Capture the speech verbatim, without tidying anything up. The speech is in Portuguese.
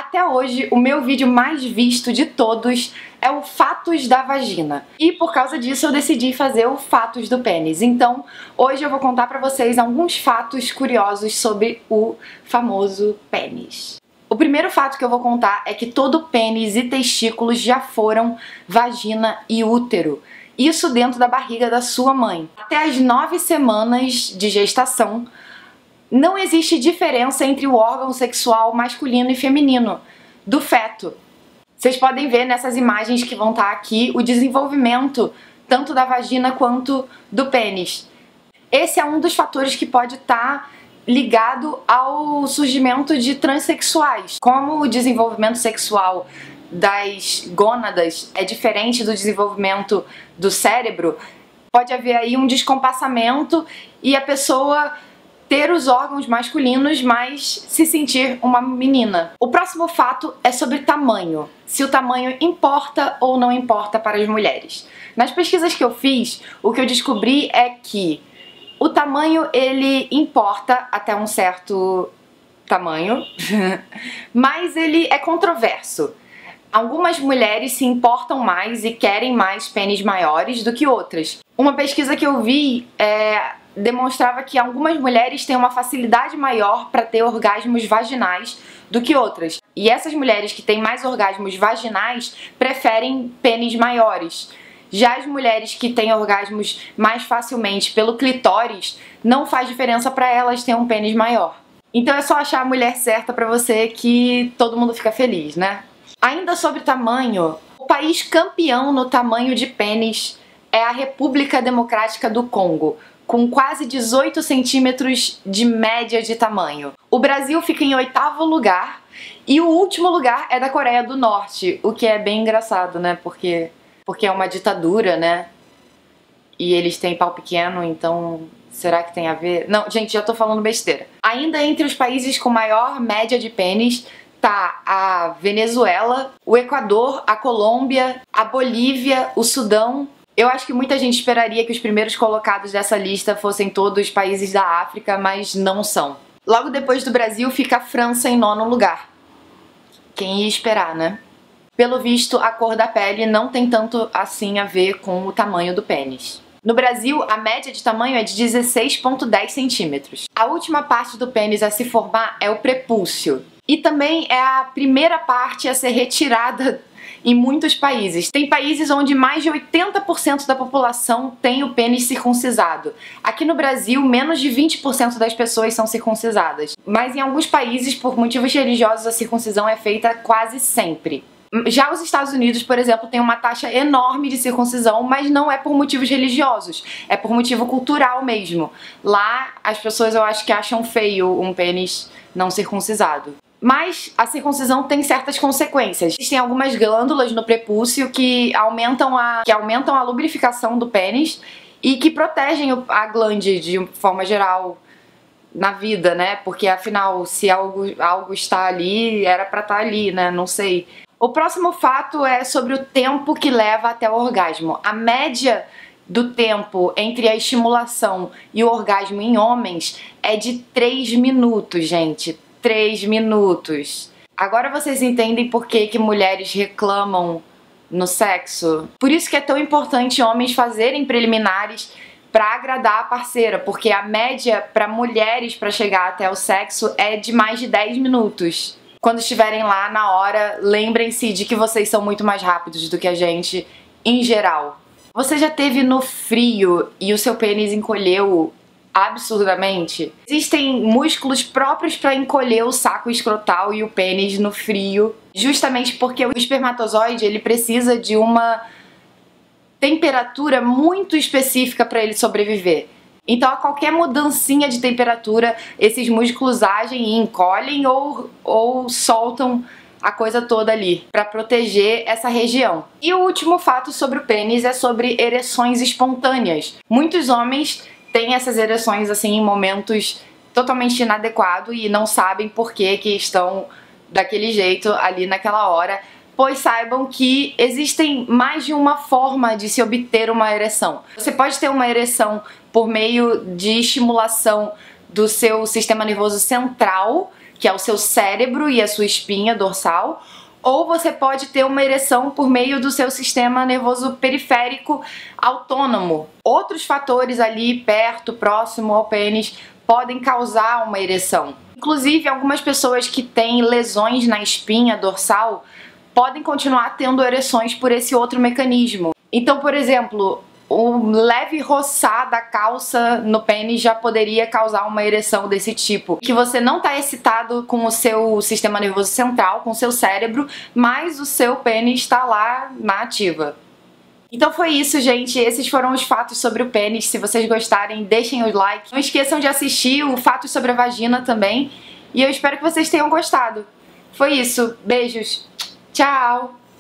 Até hoje, o meu vídeo mais visto de todos é o Fatos da Vagina. E por causa disso eu decidi fazer o Fatos do Pênis. Então, hoje eu vou contar pra vocês alguns fatos curiosos sobre o famoso pênis. O primeiro fato que eu vou contar é que todo pênis e testículos já foram vagina e útero. Isso dentro da barriga da sua mãe. Até as nove semanas de gestação, não existe diferença entre o órgão sexual masculino e feminino do feto. Vocês podem ver nessas imagens que vão estar aqui o desenvolvimento tanto da vagina quanto do pênis. Esse é um dos fatores que pode estar ligado ao surgimento de transexuais. Como o desenvolvimento sexual das gônadas é diferente do desenvolvimento do cérebro, pode haver aí um descompassamento e a pessoa ter os órgãos masculinos, mas se sentir uma menina. O próximo fato é sobre tamanho. Se o tamanho importa ou não importa para as mulheres. Nas pesquisas que eu fiz, o que eu descobri é que o tamanho, ele importa até um certo tamanho, mas ele é controverso. Algumas mulheres se importam mais e querem mais pênis maiores do que outras. Uma pesquisa que eu vi é, demonstrava que algumas mulheres têm uma facilidade maior para ter orgasmos vaginais do que outras. E essas mulheres que têm mais orgasmos vaginais preferem pênis maiores. Já as mulheres que têm orgasmos mais facilmente pelo clitóris, não faz diferença para elas ter um pênis maior. Então é só achar a mulher certa para você que todo mundo fica feliz, né? Ainda sobre tamanho, o país campeão no tamanho de pênis é a República Democrática do Congo, com quase dezoito centímetros de média de tamanho. O Brasil fica em oitavo lugar e o último lugar é da Coreia do Norte, o que é bem engraçado, né? Porque, porque é uma ditadura, né? E eles têm pau pequeno, então será que tem a ver? Não, gente, já tô falando besteira. Ainda entre os países com maior média de pênis tá a Venezuela, o Equador, a Colômbia, a Bolívia, o Sudão. Eu acho que muita gente esperaria que os primeiros colocados dessa lista fossem todos países da África, mas não são. Logo depois do Brasil fica a França em nono lugar. Quem ia esperar, né? Pelo visto, a cor da pele não tem tanto assim a ver com o tamanho do pênis. No Brasil, a média de tamanho é de dezesseis vírgula dez centímetros. A última parte do pênis a se formar é o prepúcio. E também é a primeira parte a ser retirada em muitos países. Tem países onde mais de oitenta por cento da população tem o pênis circuncisado. Aqui no Brasil, menos de vinte por cento das pessoas são circuncisadas. Mas em alguns países, por motivos religiosos, a circuncisão é feita quase sempre. Já os Estados Unidos, por exemplo, tem uma taxa enorme de circuncisão, mas não é por motivos religiosos, é por motivo cultural mesmo. Lá, as pessoas eu acho que acham feio um pênis não circuncisado. Mas a circuncisão tem certas consequências. Existem algumas glândulas no prepúcio que aumentam a, que aumentam a lubrificação do pênis e que protegem a glande de forma geral na vida, né? Porque afinal, se algo, algo está ali, era pra estar ali, né? Não sei. O próximo fato é sobre o tempo que leva até o orgasmo. A média do tempo entre a estimulação e o orgasmo em homens é de três minutos, gente. três minutos. Agora vocês entendem por que que mulheres reclamam no sexo? Por isso que é tão importante homens fazerem preliminares pra agradar a parceira, porque a média pra mulheres pra chegar até o sexo é de mais de dez minutos. Quando estiverem lá na hora, lembrem-se de que vocês são muito mais rápidos do que a gente em geral. Você já teve no frio e o seu pênis encolheu absurdamente? Existem músculos próprios para encolher o saco escrotal e o pênis no frio, justamente porque o espermatozoide ele precisa de uma temperatura muito específica para ele sobreviver. Então a qualquer mudancinha de temperatura, esses músculos agem e encolhem ou, ou soltam a coisa toda ali, para proteger essa região. E o último fato sobre o pênis é sobre ereções espontâneas. Muitos homens têm essas ereções assim em momentos totalmente inadequados e não sabem por que que estão daquele jeito ali naquela hora, pois saibam que existem mais de uma forma de se obter uma ereção. Você pode ter uma ereção por meio de estimulação do seu sistema nervoso central, que é o seu cérebro e a sua espinha dorsal, ou você pode ter uma ereção por meio do seu sistema nervoso periférico autônomo. Outros fatores ali perto, próximo ao pênis, podem causar uma ereção. Inclusive, algumas pessoas que têm lesões na espinha dorsal podem continuar tendo ereções por esse outro mecanismo. Então, por exemplo, um leve roçar da calça no pênis já poderia causar uma ereção desse tipo. Que você não está excitado com o seu sistema nervoso central, com o seu cérebro, mas o seu pênis está lá na ativa. Então foi isso, gente. Esses foram os fatos sobre o pênis. Se vocês gostarem, deixem o like. Não esqueçam de assistir o Fatos sobre a Vagina também. E eu espero que vocês tenham gostado. Foi isso. Beijos. Tchau!